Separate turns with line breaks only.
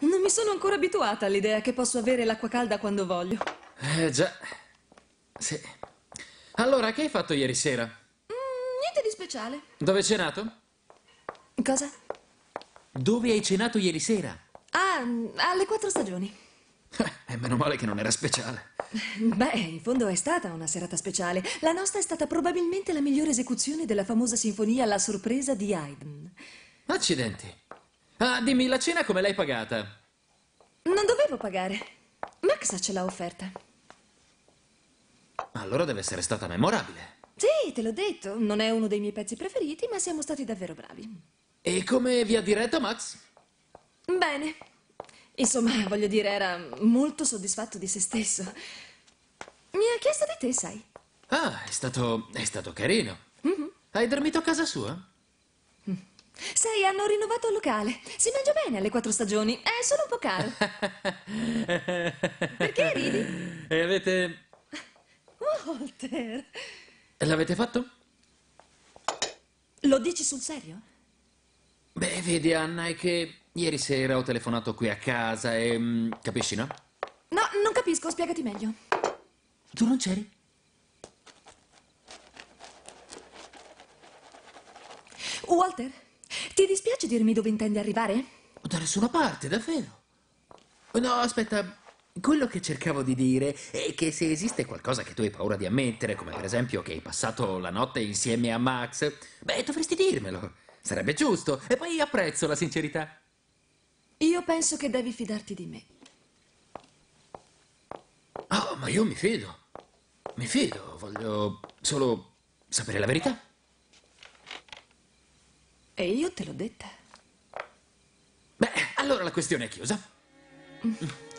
Non mi sono ancora abituata all'idea che posso avere l'acqua calda quando voglio.
Già. Sì. Allora, che hai fatto ieri sera?
Niente di speciale.
Dove hai cenato?
Cosa?
Dove hai cenato ieri sera?
Ah, alle 4 stagioni.
Meno male che non era speciale.
Beh, in fondo è stata una serata speciale. La nostra è stata probabilmente la migliore esecuzione della famosa sinfonia La sorpresa di Haydn.
Accidenti. Ah, dimmi, la cena come l'hai pagata?
Non dovevo pagare. Max ce l'ha offerta.
Allora deve essere stata memorabile.
Sì, te l'ho detto. Non è uno dei miei pezzi preferiti, ma siamo stati davvero bravi.
E come vi ha diretto Max?
Bene. Insomma, voglio dire, era molto soddisfatto di se stesso. Mi ha chiesto di te, sai.
Ah, è stato carino. Hai dormito a casa sua?
Sai, hanno rinnovato il locale. Si mangia bene alle 4 stagioni. È solo un po' caro. Perché ridi?
E avete...
Walter.
L'avete fatto?
Lo dici sul serio?
Beh, vedi, Anna, è che ieri sera ho telefonato qui a casa e... capisci, no?
No, non capisco, spiegati meglio.
Tu non c'eri?
Walter, ti dispiace dirmi dove intendi arrivare?
Da nessuna parte, davvero. No, aspetta. Quello che cercavo di dire è che se esiste qualcosa che tu hai paura di ammettere, come per esempio che hai passato la notte insieme a Max, beh, dovresti dirmelo. Sarebbe giusto. E poi apprezzo la sincerità.
Io penso che devi fidarti di me.
Oh, ma io mi fido. Mi fido, voglio solo sapere la verità.
E io te l'ho detta.
Beh, allora la questione è chiusa.